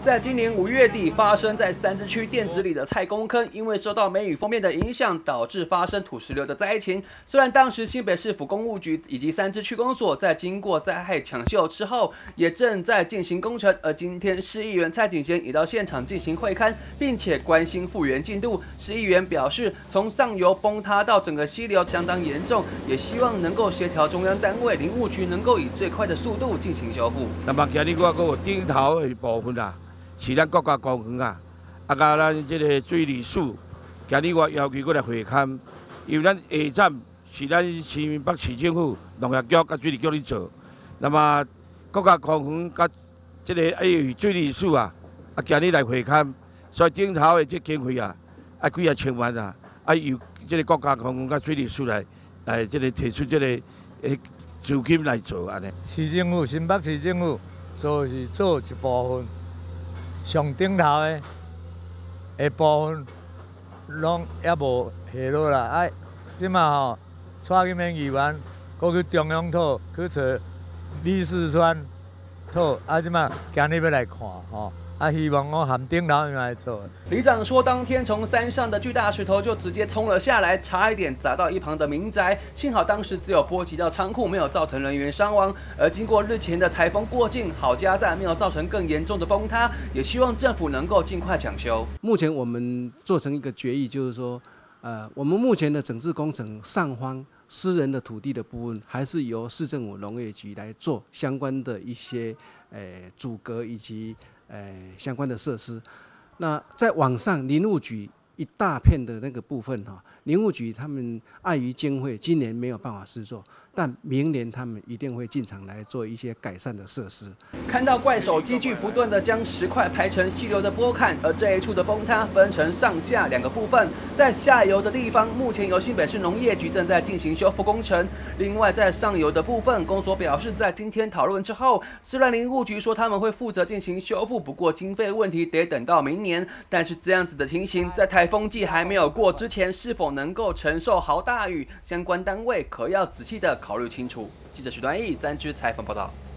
在今年5月底发生在三芝区电子里的菜公坑，因为受到梅雨锋面的影响，导致发生土石流的灾情。虽然当时新北市府工务局以及三芝区公所在经过灾害抢修之后，也正在进行工程，而今天市议员蔡景贤也到现场进行会勘，并且关心复原进度。市议员表示，从上游崩塌到整个溪流相当严重，也希望能够协调中央单位林务局能够以最快的速度进行修复。 那么今日我还有顶头的部分啊。 是咱国家公园啊，甲咱这个水利署，今日我要求过来会勘，因为咱下站是咱新北市政府农业局甲水利局咧做，那么国家公园甲这个水利署啊，今日来会勘，所以顶头的这经费啊，几啊千万啊，由这个国家公园甲水利署来这个提出这个资金来做安尼。 市政府新北市政府就是做一部分。 上顶头的部分，拢还无下落啦。即马吼，带去民议员，过去中央讨去找李四川讨，即马今日要来看吼。 希望我含顶头人来做。 里长说，当天从山上的巨大石头就直接冲了下来，差一点砸到一旁的民宅。幸好当时只有波及到仓库，没有造成人员伤亡。而经过日前的台风过境，好家在没有造成更严重的崩塌，也希望政府能够尽快抢修。 目前我们做成一个决议，就是说，我们目前的整治工程上方私人的土地的部分，还是由市政府农业局来做相关的一些阻隔以及。 相关的设施，那在网上林务局一大片的那个部分哈，林务局他们碍于经费，今年没有办法施作，但明年他们一定会进场来做一些改善的设施。 看到怪手机具不断的将石块排成溪流的波坎，而这一处的崩塌分成上下2个部分，在下游的地方，目前由新北市农业局正在进行修复工程。另外，在上游的部分，公所表示，在今天讨论之后，虽然林务局说他们会负责进行修复，不过经费问题得等到明年。但是这样子的情形，在台风季还没有过之前，是否能够承受豪大雨，相关单位可要仔细的考虑清楚。记者许端义三芝采访报道。